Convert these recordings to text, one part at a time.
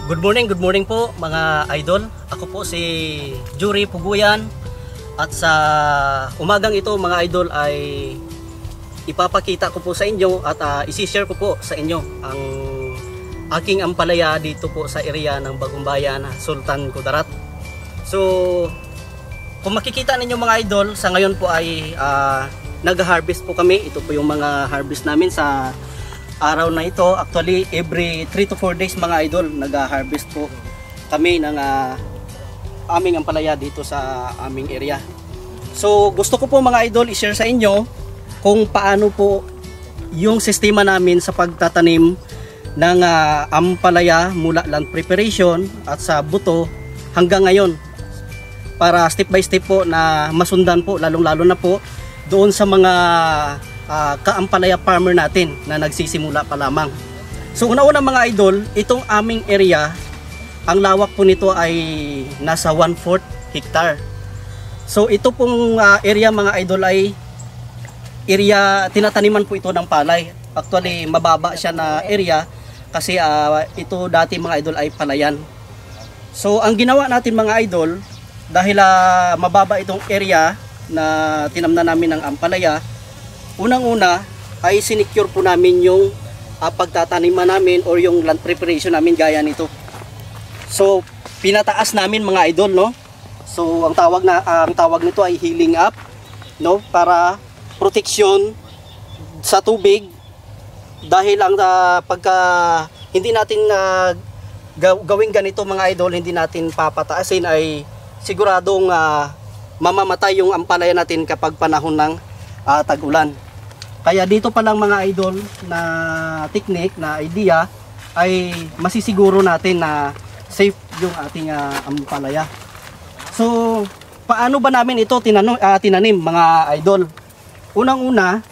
Good morning po mga idol. Ako po si Jury Puguyan. At sa umagang ito mga idol ay ipapakita ko po sa inyo at isi-share ko po sa inyo ang aking ampalaya dito po sa area ng Bagong Bayan, Sultan Kudarat. So kung makikita ninyo mga idol, sa ngayon po ay nag-harvest po kami. Ito po yung mga harvest namin sa araw na ito. Actually every 3 to 4 days mga idol nag-harvest po kami ng aming ampalaya dito sa aming area. So gusto ko po mga idol i-share sa inyo kung paano po yung sistema namin sa pagtatanim ng ampalaya mula land preparation at sa buto hanggang ngayon, para step by step po na masundan po, lalong lalo na po doon sa mga kaampalaya farmer natin na nagsisimula pa lamang. So una-una mga idol, itong aming area, ang lawak po nito ay nasa 1/4 hectare. So ito pong area mga idol ay area, tinataniman po ito ng palay. Actually mababa siya na area kasi ito dati mga idol ay palayan. So ang ginawa natin mga idol, dahil mababa itong area na tinamnan namin ng ampalaya, unang-una ay sinecure po namin yung pagtataniman namin or yung land preparation namin gaya nito. So pinataas namin mga idol, no? So ang tawag nito ay healing up, no? Para protection sa tubig, dahil ang pagka hindi natin gawing ganito mga idol, hindi natin papataasin, ay siguradong mamamatay yung ampalaya natin kapag panahon ng tag-ulan. Kaya dito pa lang mga idol na technique, na idea, ay masisiguro natin na safe yung ating ampalaya. So paano ba namin ito tinanim mga idol? Unang-una,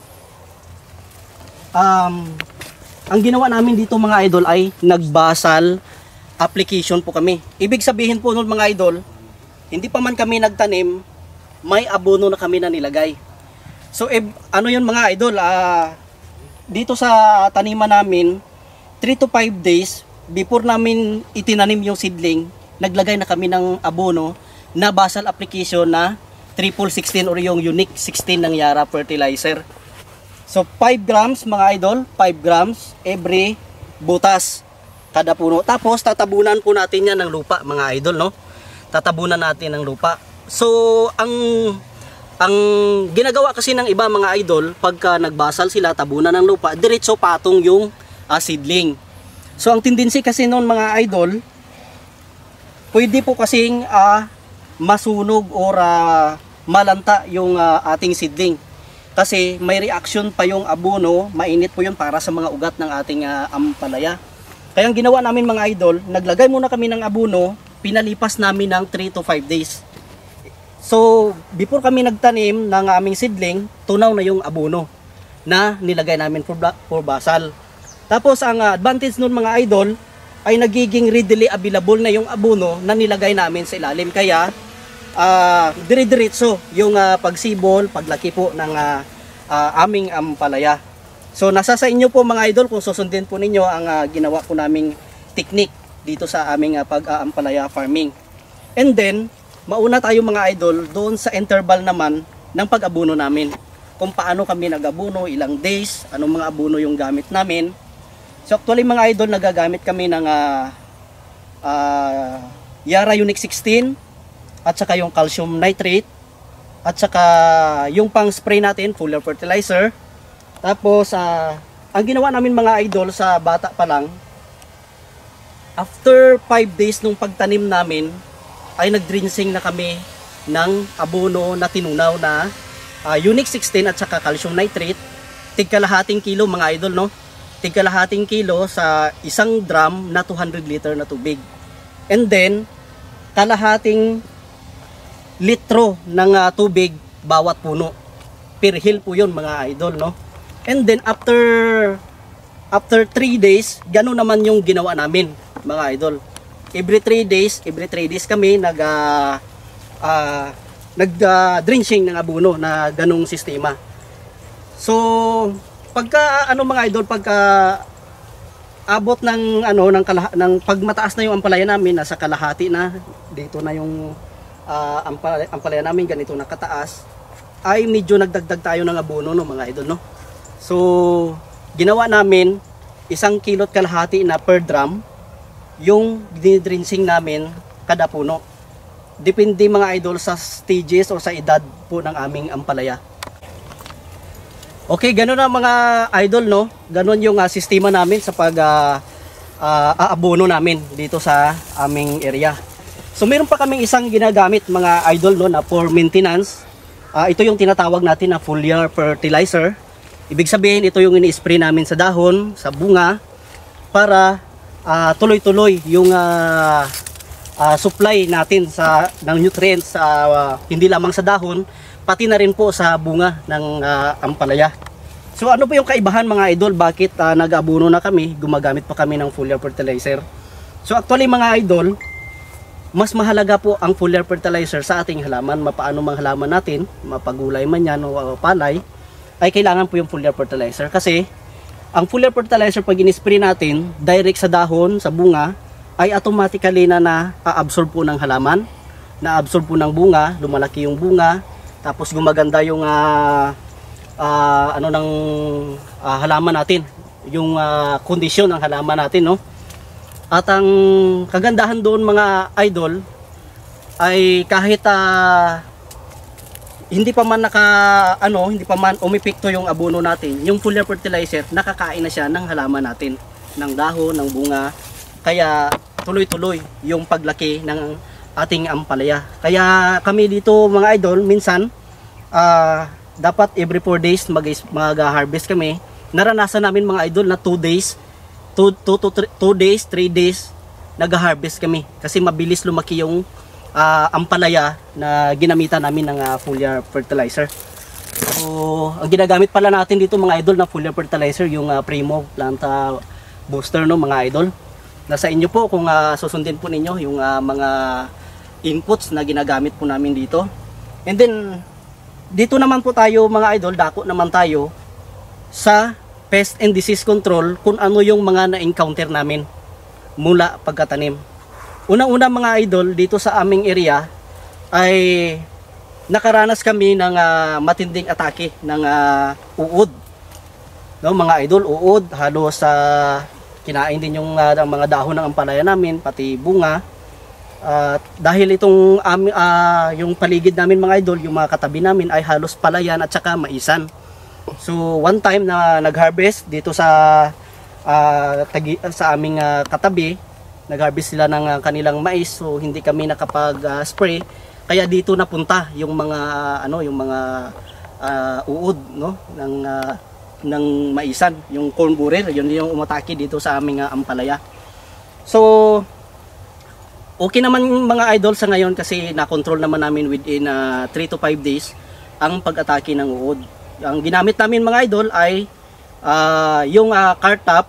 ang ginawa namin dito mga idol ay nagbasal application po kami. Ibig sabihin po nun mga idol, hindi pa man kami nagtanim, may abono na kami na nilagay. So ano yun mga idol, dito sa taniman namin, 3 to 5 days before namin itinanim yung seedling, naglagay na kami ng abono na basal application na 16 or yung unique 16 ng Yara fertilizer. So 5 grams mga idol, 5 grams every butas kada puno. Tapos tatabunan po natin yan ng lupa mga idol, no? Tatabunan natin ng lupa. So ang ginagawa kasi ng iba mga idol, pagka nagbasal sila, tabunan ng lupa, diretso patong yung seedling. So ang tendency kasi noon mga idol, pwede po kasing masunog or malanta yung ating seedling. Kasi may reaction pa yung abono, mainit po yun para sa mga ugat ng ating ampalaya. Kaya ang ginawa namin mga idol, naglagay muna kami ng abono, pinalipas namin ng 3 to 5 days. So before kami nagtanim ng aming seedling, tunaw na yung abono na nilagay namin for basal. Tapos ang advantage nun mga idol ay nagiging readily available na yung abono na nilagay namin sa ilalim. Kaya dire-diretso yung pagsibol, paglaki po ng aming ampalaya. So nasa sa inyo po mga idol kung susundin po ninyo ang ginawa po naming technique dito sa aming pag-aampalaya farming. And then mauna tayo mga idol doon sa interval naman ng pag-abono namin. Kung paano kami nag-abono, ilang days, anong mga abono yung gamit namin. So actually mga idol, nagagamit kami ng Yara Unique 16 at saka yung calcium nitrate at saka yung pang spray natin, foliar fertilizer. Tapos ang ginawa namin mga idol sa bata pa lang, after 5 days nung pagtanim namin, ay nag-drenching na kami ng abono na tinunaw na Unique 16 at saka calcium nitrate. Tig-kalahating kilo mga idol, no? Tig-kalahating kilo sa isang drum na 200 liter na tubig. And then kalahating litro ng tubig bawat puno. Per hill po yun mga idol, no? And then after 3 days, gano'n naman yung ginawa namin mga idol. Every 3 days kami nag-drenching ng abono na ganung sistema. So pagka mga idol, pagka abot ng ano ng pag mataas na yung ampalaya namin, nasa kalahati na, dito na yung ampalaya namin ganito na kataas, ay medyo nagdagdag tayo ng abono, no, mga idol, no. So ginawa namin 1 kilot kalahati na per drum yung dinidrinsing namin kada puno. Depende, mga idol, sa stages o sa edad po ng aming ampalaya. Okay, ganoon na mga idol, no? Ganoon yung sistema namin sa pag aabono namin dito sa aming area. So meron pa kaming isang ginagamit, mga idol, no, na for maintenance. Ito yung tinatawag natin na foliar fertilizer. Ibig sabihin, ito yung ini-spray namin sa dahon, sa bunga, para tuloy-tuloy yung supply natin ng nutrients, hindi lamang sa dahon, pati na rin po sa bunga ng ampalaya. So ano po yung kaibahan, mga idol, bakit nag-abono na kami, gumagamit pa kami ng foliar fertilizer? So actually, mga idol, mas mahalaga po ang foliar fertilizer sa ating halaman. Mapaano mang halaman natin, mapagulay man yan o palay, ay kailangan po yung foliar fertilizer. Kasi ang foliar fertilizer, pag in-spray natin direct sa dahon, sa bunga, ay automatically na absorb po ng halaman, na-absorb po ng bunga, lumalaki yung bunga, tapos gumaganda yung halaman natin, yung kondisyon ng halaman natin, no. At ang kagandahan doon, mga idol, ay kahit hindi pa man umepekto yung abono natin, yung foliar fertilizer, nakakain na siya ng halaman natin, ng dahon, ng bunga, kaya tuloy-tuloy yung paglaki ng ating ampalaya. Kaya kami dito, mga idol, minsan dapat every 4 days mag-harvest kami. Naranasan namin, mga idol, na 2 days, 3 days nag-harvest kami, kasi mabilis lumaki yung ampalaya na ginamitan namin ng foliar fertilizer. So ang ginagamit pala natin dito, mga idol, na foliar fertilizer, yung Primo Planta Booster, no, mga idol. Nasa inyo po kung susundin po ninyo yung mga inputs na ginagamit po namin dito. And then dito naman po tayo, mga idol, dako naman tayo sa pest and disease control, kung ano yung mga na-encounter namin mula pagkatanim. Unang-una, mga idol, dito sa aming area ay nakaranas kami ng matinding atake ng uod. No, mga idol, uod, halos kinain din yung mga dahon ng ampalaya namin, pati bunga. Dahil itong yung paligid namin, mga idol, yung mga katabi namin ay halos palayan at saka maisan. So one time na nag-harvest dito sa aming katabi, nag-harvest sila ng kanilang mais, so hindi kami nakapag-spray, kaya dito napunta yung mga uod, no, ng maisan, yung corn borer, yun yung umatake dito sa aming ampalaya. So okay naman, mga idol, sa ngayon, kasi na-control naman namin within 3 to 5 days ang pag-atake ng uod. Ang ginamit namin, mga idol, ay yung Cartap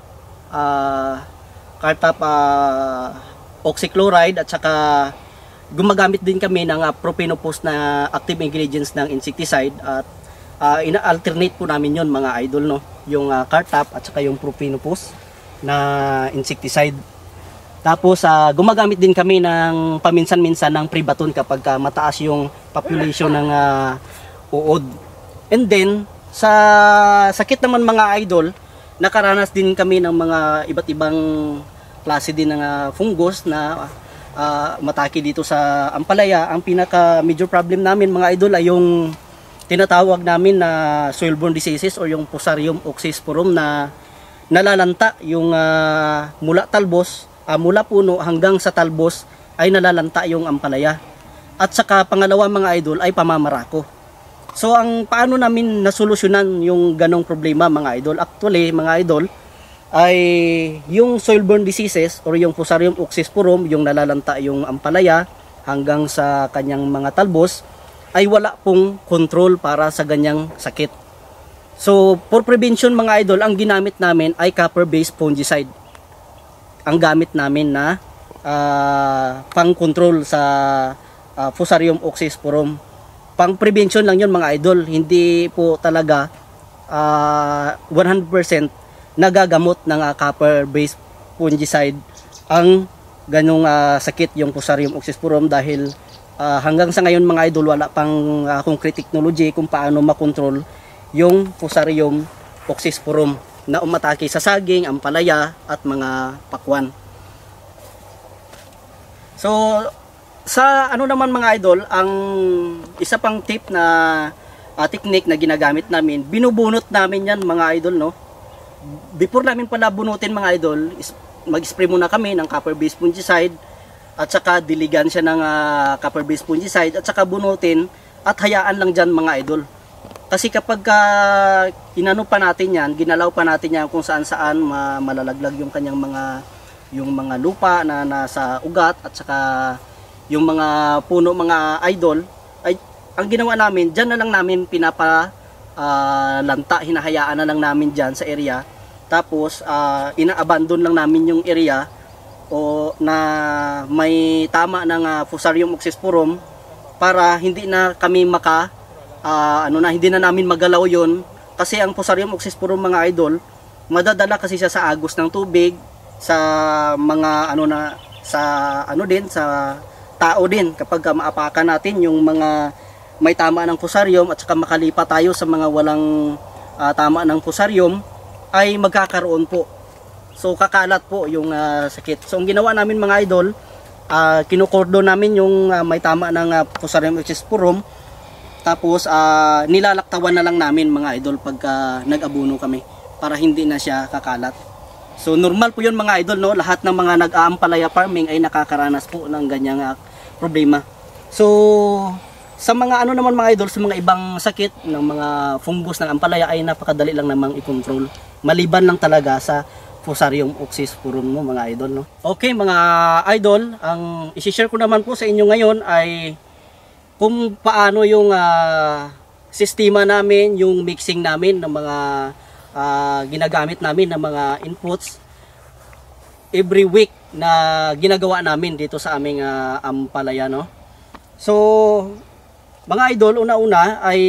oxychloride, at saka gumagamit din kami ng Propinopos na active ingredients ng insecticide, at ina-alternate po namin yon, mga idol, no, yung Cartap at saka yung Propinopos na insecticide. Tapos gumagamit din kami ng paminsan-minsan ng Prebaton kapag mataas yung population ng uod. And then sa sakit naman, mga idol, nakaranas din kami ng mga iba't ibang klase din ng fungus na matake dito sa ampalaya. Ang pinaka major problem namin, mga idol, ay yung tinatawag namin na soil-borne diseases or yung Fusarium oxysporum na nalalanta yung mula talbos, mula puno hanggang sa talbos ay nalalanta yung ampalaya. At saka pangalawa, mga idol, ay pamamarako. So ang paano namin nasolusyonan yung ganong problema, mga idol? Actually, mga idol, ay yung soil-borne diseases or yung Fusarium oxysporum, yung nalalanta yung ampalaya hanggang sa kanyang mga talbos, ay wala pong control para sa ganyang sakit. So for prevention, mga idol, ang ginamit namin ay copper-based fungicide. Ang gamit namin na pang-control sa Fusarium oxysporum. Pang prevention lang yun, mga idol, hindi po talaga 100% nagagamot ng copper-based fungicide ang ganong sakit, yung Fusarium oxysporum, dahil hanggang sa ngayon mga idol wala pang concrete technology kung paano makontrol yung Fusarium oxysporum na umatake sa saging, ampalaya at mga pakwan. So sa ano naman mga idol, ang isa pang tip na technique na ginagamit namin, binubunot namin yan mga idol, no. Before namin pala bunutin mga idol, mag-spray muna kami ng copper-based fungicide at saka diligan siya ng copper-based fungicide at saka bunutin at hayaan lang dyan mga idol. Kasi kapag inano pa natin yan, ginalaw pa natin yan kung saan-saan, malalaglag yung kanyang mga lupa na nasa ugat at saka yung mga puno mga idol, ay ang ginawa namin, dyan na lang namin lanta, hinahayaan na lang namin dyan sa area. Tapos ina-abandon lang namin yung area o na may tama ng Fusarium oxysporum para hindi na kami hindi na namin magalaw yon, kasi ang Fusarium oxysporum mga idol, madadala kasi siya sa agos ng tubig, sa mga sa tao din kapag maapakan natin yung mga may tama ng Fusarium at saka makalipa tayo sa mga walang tama ng Fusarium, ay magkakaroon po. So kakalat po yung sakit. So ang ginawa namin mga idol, kinukordon namin yung may tama ng Fusarium oxysporum, tapos nilalaktawan na lang namin mga idol pagka nag-abuno kami para hindi na siya kakalat. So normal po yun mga idol, no? Lahat ng mga nag-aampalaya farming ay nakakaranas po ng ganyang problema. So sa mga naman mga idol, sa mga ibang sakit ng mga fungus ng ampalaya ay napakadali lang namang i-control. Maliban lang talaga sa Fusarium oxysporum mo mga idol, no? Okay mga idol, ang i-share ko naman po sa inyo ngayon ay kung paano yung sistema namin, yung mixing namin ng mga ginagamit namin ng mga inputs every week na ginagawa namin dito sa aming ampalaya, no? So mga idol, una-una ay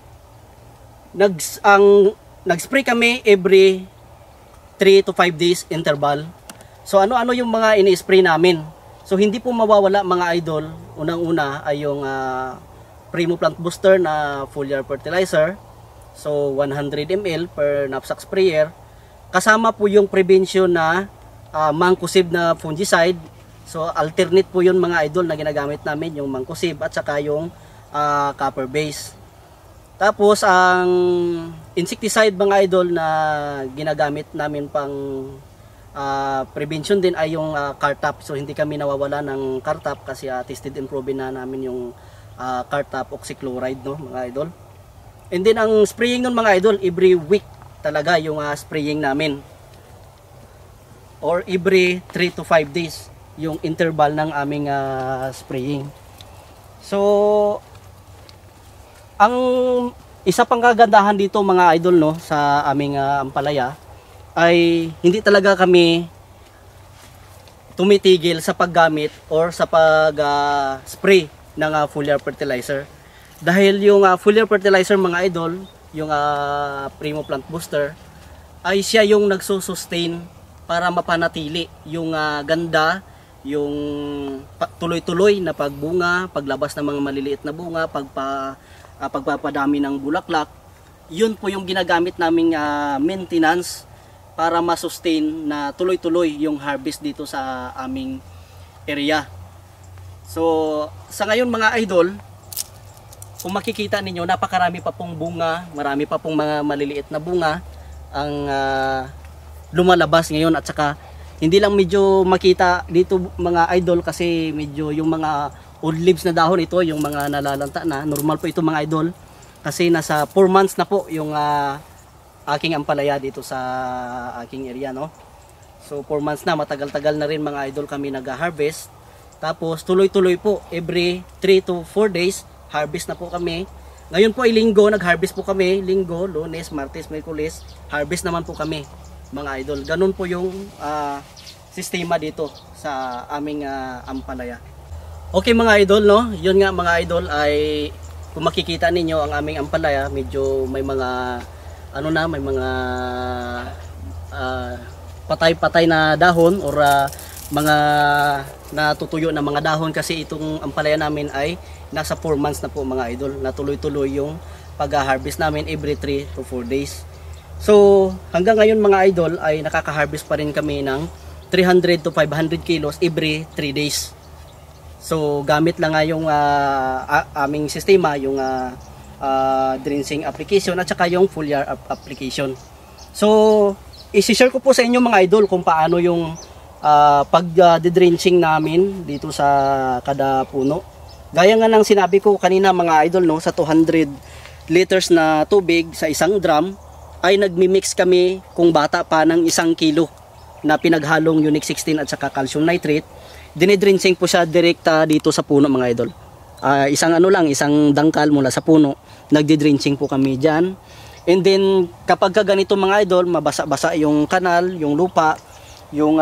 nag-spray kami every 3 to 5 days interval. So ano-ano yung mga ini-spray namin. So hindi po mawawala mga idol, unang-una ay yung Primo Plant Booster na foliar fertilizer. So 100 ml per knapsack sprayer. Kasama po yung prevention na mancozeb na fungicide. So alternate po yun mga idol na ginagamit namin, yung mancozeb at saka yung copper base. Tapos ang insecticide mga idol na ginagamit namin pang prevention din ay yung Cartap. So hindi kami nawawala ng Cartap kasi tested and proven na namin yung Cartap oxychloride, no mga idol. And then ang spraying nun mga idol, every week talaga yung spraying namin, or every 3 to 5 days yung interval ng aming spraying. So ang isa pang kagandahan dito mga idol, no, sa aming ampalaya ay hindi talaga kami tumitigil sa paggamit or sa pag-spray ng foliar fertilizer. Dahil yung foliar fertilizer mga idol, yung Primo Plant Booster, ay siya yung nagsusustain para mapanatili yung ganda, yung tuloy-tuloy na pagbunga, paglabas ng mga maliliit na bunga, pagpapadami ng bulaklak. Yun po yung ginagamit naming maintenance para ma-sustain na tuloy-tuloy yung harvest dito sa aming area. So sa ngayon mga idol, kung makikita ninyo, napakarami pa pong bunga, marami pa pong mga maliliit na bunga ang lumalabas ngayon, at saka hindi lang medyo makita dito mga idol kasi medyo yung mga old leaves na dahon ito, yung mga nalalanta na. Normal po ito mga idol kasi nasa 4 months na po yung aking ampalaya dito sa aking area, no. So 4 months na, matagal-tagal na rin mga idol kami nag-harvest. Tapos tuloy-tuloy po, every 3 to 4 days harvest na po kami. Ngayon po ay linggo, nag-harvest po kami. Linggo, Lunes, Martes, Miyerkules, harvest naman po kami mga idol. Ganun po yung sistema dito sa aming ampalaya. Okay mga idol, no? Yun nga mga idol, ay kung makikita ninyo ang aming ampalaya, medyo may mga may mga patay-patay na dahon or mga natutuyo na mga dahon, kasi itong ampalaya namin ay nasa 4 months na po mga idol, na tuloy-tuloy yung pag-harvest namin every 3 to 4 days. So hanggang ngayon mga idol ay nakaka-harvest pa rin kami ng 300 to 500 kilos every 3 days. So gamit lang nga yung aming sistema, yung drenching application at saka yung foliar application. So isi-share ko po sa inyo mga idol kung paano yung pag-drenching namin dito sa kada puno. Gaya nga ng sinabi ko kanina mga idol, no, sa 200 liters na tubig sa isang drum ay nagmi-mix kami kung bata pa ng 1 kilo na pinaghalong Unique 16 at saka calcium nitrate. Dinidrenching po siya direkta dito sa puno mga idol. Isang dangkal mula sa puno, nagdi-drenching po kami dyan. And then kapag ganito mga idol, mabasa-basa yung kanal, yung lupa, yung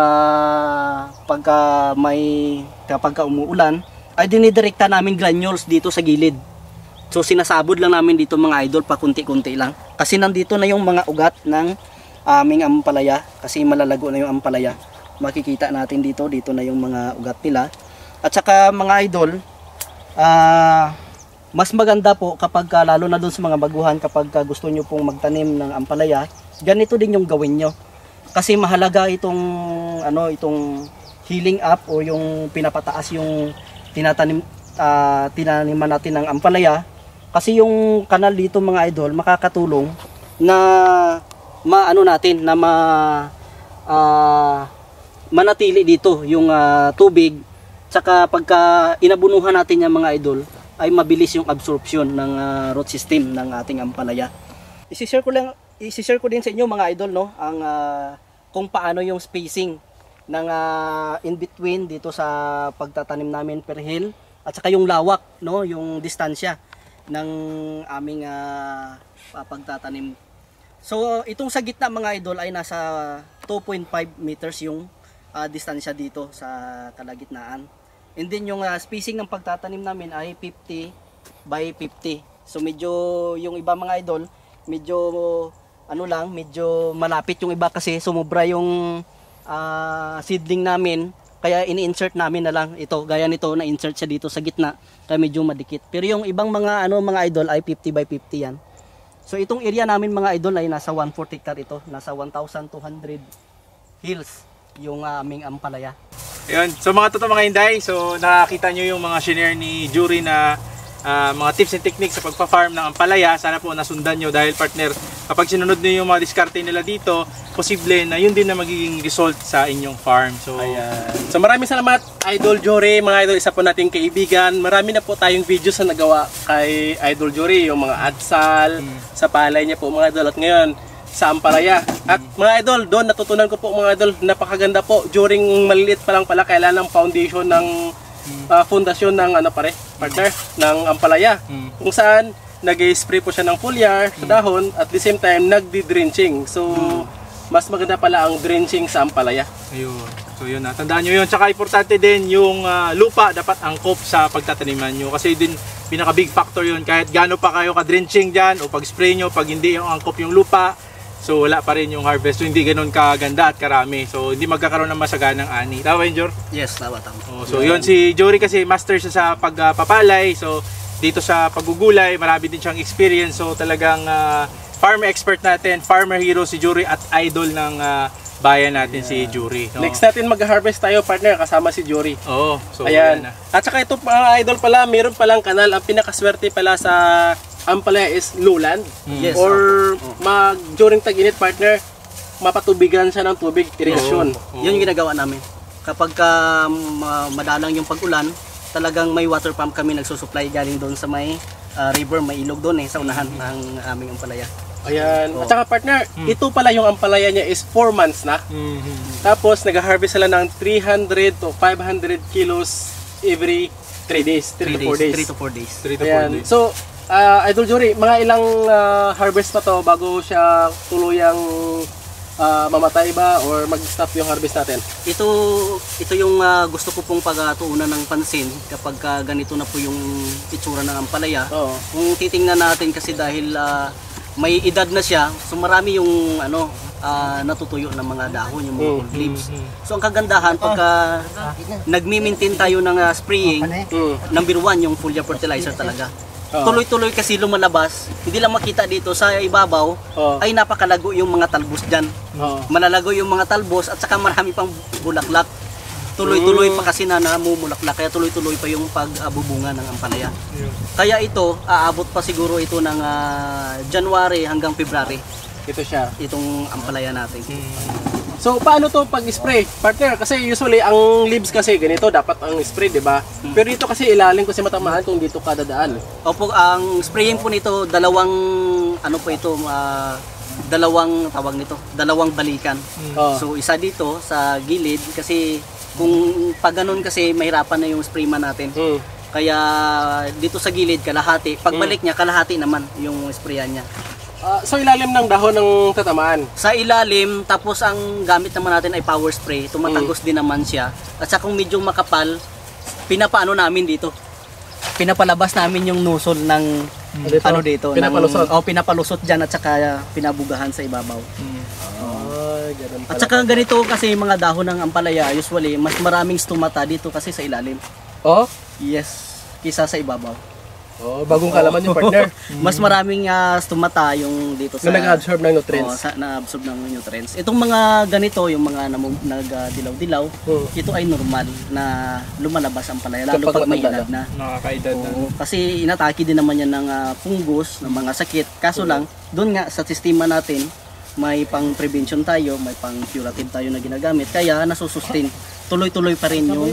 kapag umuulan, ay dinidirekta namin granules dito sa gilid. So sinasabod lang namin dito mga idol, pa kunti-kunti lang. Kasi nandito na yung mga ugat ng aming ampalaya, kasi malalago na yung ampalaya. Makikita natin dito na yung mga ugat nila. At saka mga idol, mas maganda po kapag lalo na doon sa mga baguhan, kapag gusto nyo pong magtanim ng ampalaya, ganito din yung gawin nyo. Kasi mahalaga itong healing up o yung pinapataas yung tinaniman natin ng ampalaya. Kasi yung kanal dito mga idol makakatulong na manatili dito yung tubig. Tsaka pagka inabunuhan natin yung mga idol ay mabilis yung absorption ng root system ng ating ampalaya. I-share ko din sa inyo mga idol, no, ang kung paano yung spacing ng in between dito sa pagtatanim namin per hill, at saka yung lawak, no, yung distansya ng aming pagtatanim. So itong sa gitna mga idol ay nasa 2.5 meters yung distansya dito sa kalagitnaan. And then yung spacing ng pagtatanim namin ay 50 by 50. So medyo yung iba mga idol, medyo medyo malapit yung iba kasi sumobra yung seedling namin. Kaya ini-insert namin na lang ito, gaya nito, na-insert siya dito sa gitna, kaya medyo madikit. Pero yung ibang mga mga idol ay 50 by 50 yan. So itong area namin mga idol ay nasa 1/4 hectare ito, nasa 1,200 hills yung aming ampalaya. Ayun, so mga mga Inday, so nakakita nyo yung mga shinare ni Jury na mga tips and techniques sa pagpa-farm ng ampalaya. Sana po nasundan nyo, dahil partner, kapag sinunod nyo yung mga diskarte nila dito, posible na yun din na magiging result sa inyong farm. So, so maraming salamat Idol Jury, mga idol, isa po nating kaibigan. Marami na po tayong videos na nagawa kay Idol Jury, yung mga adsal sa palay niya po mga idol, at ngayon sa ampalaya. At mga idol, doon natutunan ko po mga idol, napakaganda po during maliliit pa lang pala kailan ng foundation ng fundasyon ng partner ng ampalaya, kung saan nag-spray po siya ng foliar sa dahon at the same time nagdi-drenching. So mas maganda pala ang drenching sa ampalaya. Ayun. So yun, tandaan nyo yun. Tsaka importante din yung lupa dapat angkop sa pagtataniman nyo, kasi din pinaka big factor yun. Kahit gaano pa kayo ka-drenching dyan o pag-spray nyo, pag hindi yung angkop yung lupa, so wala pa rin yung harvest. So hindi ganun kaganda at karami. So hindi magkakaroon ng masaganang ani. Tama yun, Jor? Yes, tama. So yun, si Jory kasi master siya sa pagpapalay. So dito sa paggugulay, marami din siyang experience. So talagang farmer expert natin, farmer hero si Jory at idol ng bayan natin si Jory. No? Next natin mag-harvest tayo, partner, kasama si Jory. Oo. So ayan. At saka ito mga idol pala, meron palang kanal. Ang pinakaswerte pala sa ampalaya is lowland. Yes, or during tag-init, partner, mapatubigan siya ng tubig, irrigation. Yun yung ginagawa namin. Kapag madalang yung pag-ulan, talagang may water pump kami nagsusupply galing doon sa may river, may ilog doon sa unahan ng aming ampalaya. Ayan. At saka partner, ito pala yung ampalaya niya is 4 months na. Tapos nag-harvest sila ng 300 to 500 kilos every 3 days, 3 to 4 days. So, Idol Jory, mga ilang harvest pa to bago siya tuluyang mamatay ba or mag-stop yung harvest natin? Ito yung gusto ko pong pagtuunan ng pansin kapag ganito na po yung itsura ng ampalaya. Kung titingnan natin kasi dahil may edad na siya, so marami yung natutuyo ng mga dahon, yung mga old leaves. So ang kagandahan pagka nagmi-maintain tayo ng spraying, number 1 yung foliar fertilizer talaga. Tuloy-tuloy kasi lumalabas, hindi lang makita dito sa ibabaw, ay napakalago yung mga talbos dyan. Malalago yung mga talbos at saka marami pang bulaklak. Tuloy-tuloy pa kasi na namumulaklak, kaya tuloy-tuloy pa yung pagbubunga ng ampalaya. Kaya ito, aabot pa siguro ito ng January hanggang February. Ito siya. Itong ampalaya natin. So paano to pag-spray, partner? Kasi usually ang leaves kasi ganito dapat ang spray, 'di ba? Pero dito kasi ilalim kasi matamaan kung dito ka dadaan. Opo, ang spraying po nito dalawang dalawang tawag nito, dalawang balikan. So isa dito sa gilid kasi kung pag ganun kasi mahirapan na yung sprayman natin. Kaya dito sa gilid kalahati, pagbalik niya kalahati naman yung sprayan niya. So ilalim ng dahon ng tatamaan. Sa ilalim, tapos ang gamit naman natin ay power spray, tumatagos din naman siya. At sa kung medyo makapal, pinapaano namin dito. Pinapalabas namin yung nusol ng dito, pinapalusot. Pinapalusot diyan at saka pinabugahan sa ibabaw. Ganun pala. At saka ganito kasi mga dahon ng ampalaya, usually mas maraming stomata dito kasi sa ilalim. Yes, kisa sa ibabaw. Bagong kalaman yung partner. Mas maraming stomata yung dito sa nag-absorb ng nutrients. Na-absorb ng nutrients. Itong mga ganito, yung mga nagdilaw-dilaw, ito ay normal na lumalabas ang palaya, lalo pag may edad na. Nakakaedad na. Kasi inatake din naman yan ng fungus, ng mga sakit. Kaso lang, doon nga sa sistema natin, may pang prevention tayo, may pang curative tayo na ginagamit. Kaya nasusustain. Tuloy-tuloy pa rin yung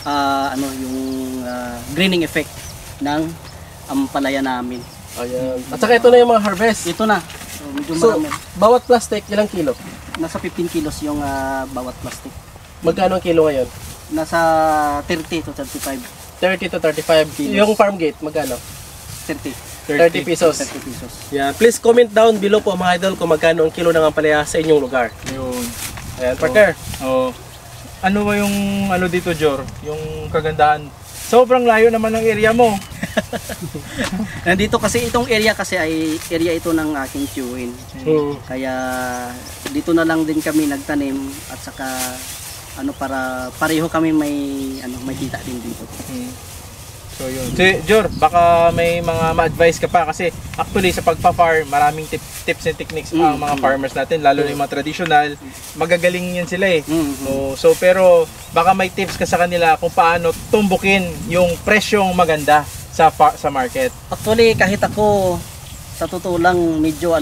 greening effect ng ampalaya namin. Ayan. At saka ito na yung mga harvest. Ito na. So, medyo So, marami. bawat plastic, ilang kilo? Nasa 15 kilos yung bawat plastic. Magkano ang kilo ngayon? Nasa 30 to 35. 30 to 35 kilos. Yung farm gate, magkano? 30. 30 pesos. 30 pesos. Yeah. Please comment down below po mga idol kung magkano ang kilo ng ampalaya sa inyong lugar. Yun. Ayan, partner. Ano ba yung dito, Jor? Yung kagandahan? Sobrang layo naman ng area mo. Nandito kasi itong area kasi ay area ito ng aking tiyuhin. Kaya dito na lang din kami nagtanim at saka para pareho kami may kita din dito. So yun. Jor, baka may mga ma-advise ka pa kasi actually sa pagpa-farm, maraming tips and techniques ang mga farmers natin, lalo na yung mga traditional, magagaling yan sila eh. So pero baka may tips ka sa kanila kung paano tumbukin yung presyong maganda sa market. Actually kahit ako sa totoo lang medyo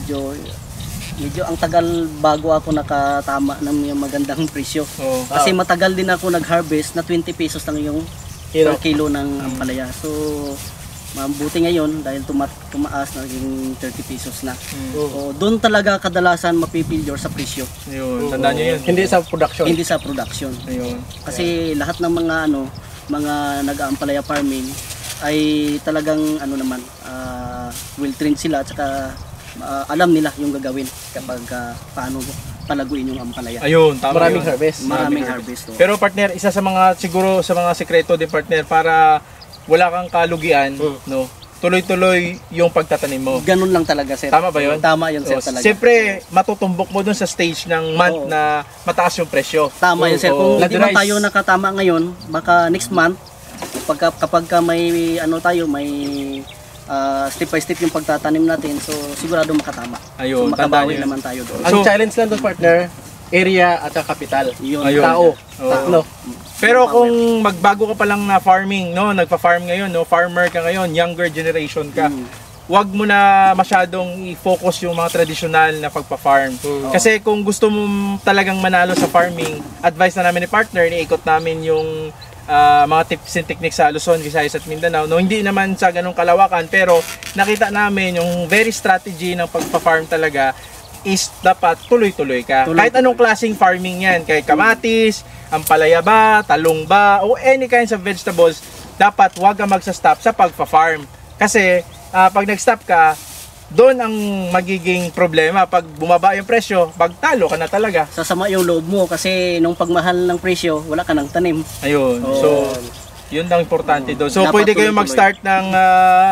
ang tagal bago ako nakatama ng yung magandang presyo. Kasi matagal din ako nag-harvest na 20 pesos lang yung per kilo ng ampalaya. So mabuti ngayon dahil tumaas na naging 30 pesos na. So doon talaga kadalasan mapipilyor sa presyo. Ayun, tandaan niyo yun. Hindi sa production. Hindi sa production. Ayun. Kasi lahat ng mga nag-aampalaya farming ay talagang well trained sila at saka alam nila yung gagawin kapag paano palaguin yung ampalaya. Ayun, tama. Maraming yun. harvest. Maraming harvest. Pero partner, isa sa mga siguro sa mga sekreto din partner para wala kang kalugian, no. Tuloy-tuloy yung pagtatanim mo. Ganun lang talaga, sir. Tama ba yun? Tama yun, sir, talaga. Siyempre, matutumbok mo dun sa stage ng month na mataas yung presyo. Tama yun, sir. Kung hindi man tayo nakatama ngayon, baka next month, kapag may step by step yung pagtatanim natin, so sigurado makatama. Ayun, so makabawi naman tayo doon. Ang challenge lang doon, partner, area at capital. Yun. Ayun. Tao. Oo. Pero kung magbago ka pa lang na farming, no, nagpa-farm ngayon, no, farmer ka ngayon, younger generation ka. Wag mo na masyadong i-focus yung mga traditional na pagpa-farm. Kasi kung gusto mo talagang manalo sa farming, advice na namin ni partner, niikot namin yung mga tips and techniques sa Luzon, Visayas at Mindanao. No, hindi naman sa ganung kalawakan, pero nakita namin yung very strategy ng pagpa-farm talaga is dapat tuloy-tuloy ka. Kahit anong klaseng farming yan, kahit kamatis, ampalaya ba, talong ba, o any kinds of vegetables, dapat wag kang magsa-stop sa pagpa-farm. Kasi pag nag-stop ka, doon ang magiging problema. Pag bumaba yung presyo, pagtalo ka na talaga. Sasama yung loob mo kasi nung pagmahal ng presyo, wala ka nang tanim. Ayun. So, yun ang importante doon. So, Dapat pwede kayo tuloy-tuloy. mag-start ng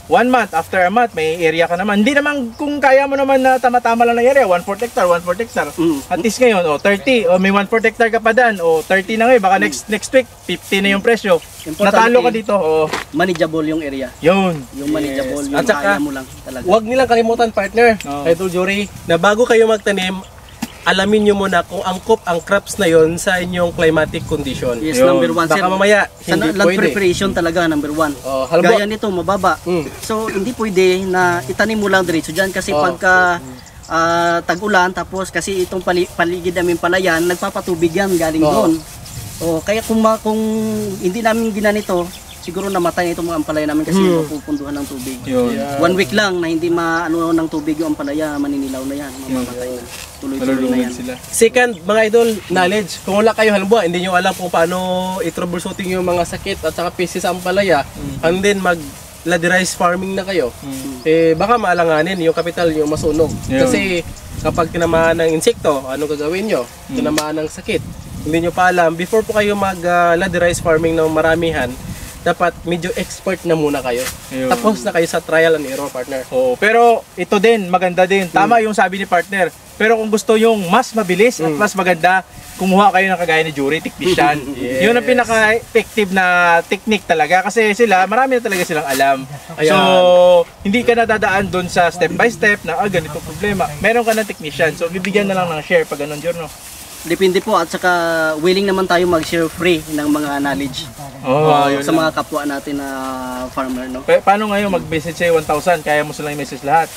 1 month, after a month, may area ka naman. Hindi naman, kung kaya mo naman na tama-tama lang na area, 1/4 hectare, 1/4 hectare. At least ngayon, 30, may 1/4 hectare ka pa dyan, 30 na ngayon, baka next week, 50 na yung presyo. Importante, Natalo ka dito, manageable yung area. yun. Yung manageable, yung At saka, kaya mo lang talaga. Huwag nilang kalimutan, partner, Oo. Idol Jury, na bago kayo magtanim, alamin nyo muna kung angkop ang crops na yon sa inyong climatic condition. Yes, Yun. number 1, sir. Baka mamaya, Sa hindi land pwede. preparation talaga, number 1. Oh, halimbawa- Gaya nito, mababa. So, hindi pwede na itanim mo lang diretso dyan kasi Oh. pagka tag-ulan, tapos kasi itong paligid namin palayan, nagpapatubig yan galing Oh. doon. Kaya kung hindi namin ginanito, siguro namatay itong mga ampalaya namin kasi mapupunduhan ng tubig. Yun. Yeah. 1 week lang na hindi maano ng tubig yung ampalaya, maninilaw na yan, mamamatay na. Tuloy-tuloy na Malulungin yan. sila. Second, mga idol, knowledge. Kung wala kayo, halimbawa, hindi nyo alam kung paano i-troubleshooting yung mga sakit at saka pieces sa ampalaya, and then mag-ladderized farming na kayo, baka maalanganin yung kapital yung masunog. Yun. Kasi kapag tinamaan ng insekto, ano gagawin nyo? Tinamaan ng sakit. Hindi nyo pa alam, before po kayo mag-ladderized farming ng maramihan, dapat medyo expert na muna kayo. Ayun. Tapos na kayo sa trial and error, partner. Oo, pero ito din, maganda din. Tama yung sabi ni partner. Pero kung gusto yung mas mabilis at mas maganda, kumuha kayo ng kagaya ni Jury, technician. Yes. Yun ang pinaka-effective na technique talaga. Kasi sila, marami na talaga silang alam. Ayan. So, hindi ka nadadaan dun sa step by step na, ganito problema. Meron ka ng technician. So, bibigyan na lang ng share pag ganun, Jor, no? Depende po at saka willing naman tayo mag-share free ng mga knowledge Yun sa lang. mga kapwa natin na farmer, no? Paano ngayon mag-message sa'yo 1,000? Kaya mo silang i-message lahat?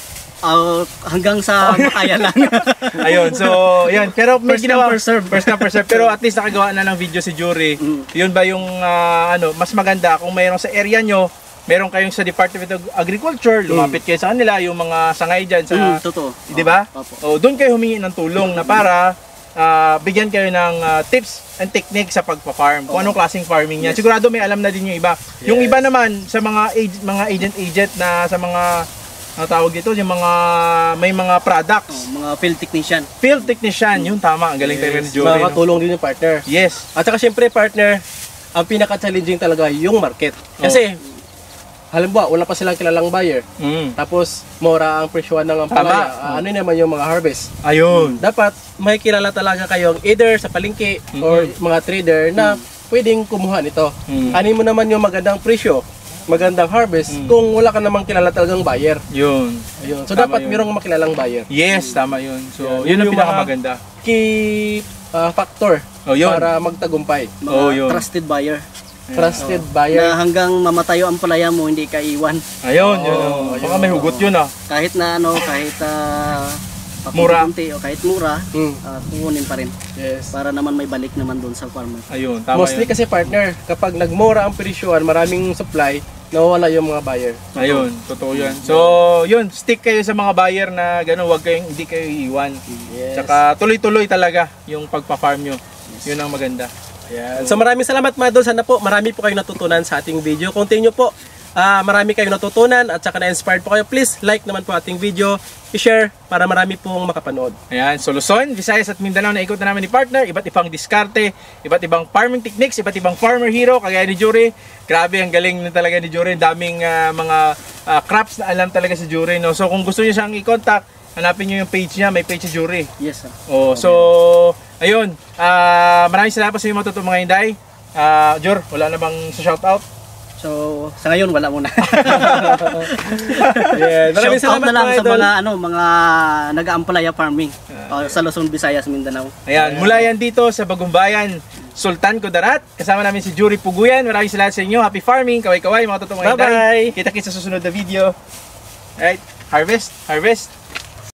Hanggang sa makaya lang. Ayun, so, yan. Pero may First ginawa, come, first serve. First come, first serve. Pero at least nakagawa na ng video si Jury. Yun ba yung, mas maganda kung mayroong sa area nyo, meron kayong sa Department of Agriculture, lumapit kayo sa kanila, yung mga sangay dyan sa, Totoo. di ba? Opo. Doon kayo humingi ng tulong na para bigyan kayo ng tips and technique sa pagpa-farm. Kung anong klaseng farming yan. Sigurado may alam na din yung iba. Yung iba naman sa mga agent na sa mga tawag dito, yung mga may mga products. Mga field technician. Field technician, yun tama. Ang galing talaga ni Jory. No? Makakatulong din yung partner. Yes. At saka syempre, partner, ang pinaka-challenging talaga yung market. Kasi, halimbawa, wala pa silang kilalang buyer. Tapos, mura ang presyo ng ampalaya. Ano naman yung mga harvest? Ayun. Dapat, may kilala talaga kayong either sa palengke or mga trader na pwedeng kumuha nito. Ano mo naman yung magandang presyo, magandang harvest, kung wala ka namang kilala talagang buyer. Yun. Ayun. So, Tama dapat yun. mayroong makilalang buyer. Yes, tama yun. So, Yan. yun ang Yung pinakamaganda. Key factor Yun. para magtagumpay. Mga yun. trusted buyer. Trusted Na buyer. hanggang mamatay ang palaya mo, hindi ka iwan. Ayun, yun. Baka may hugot yun Kahit na kahit Mura. pakunti o kahit mura, Mm. kukunin pa rin. Yes. Para naman may balik naman doon sa farmer. Ayun, tama Mostly yun. kasi partner, kapag nagmura ang presyoan, maraming supply, nawawala yung mga buyer. Ayun, totoo yan. So, yun, stick kayo sa mga buyer na gano'n, hindi kayo iiwan. Yes. Tsaka tuloy-tuloy talaga yung pagpa-farm nyo. Yun ang maganda. Yan. So maraming salamat mga idol. Sana po marami po kayong natutunan sa ating video. Kung tingin nyo po, marami kayong natutunan at saka na-inspired po kayo, please like naman po ating video, i-share para marami pong makapanood. Ayan, so Luzon, Visayas at Mindanao na ikot na namin ni partner, iba't ibang diskarte, iba't ibang farming techniques, iba't ibang farmer hero, kagaya ni Jury. Grabe, ang galing na talaga ni Jury. Daming mga crops na alam talaga si Jury. No? So kung gusto niyo siyang i-contact, hanapin niyo yung page niya, may page si Jury. Yes, sir. So, ayun, maraming salamat sa inyo mga mga hinday. Jor, wala na bang sa shoutout? So, sa ngayon wala muna. Yeah. Maraming Shout out salamat na lang mga sa idol. mga nag-aampalaya farming sa Luzon, Visayas, Mindanao. Ayan, mula yan dito sa Bagumbayan, Sultan Kudarat. Kasama namin si Jury Puguyan. Maraming salamat sa inyo. Happy farming, kaway-kaway, mga totoong mga hinday. Bye-bye. Kita-kits sa susunod na video. Alright, harvest, harvest.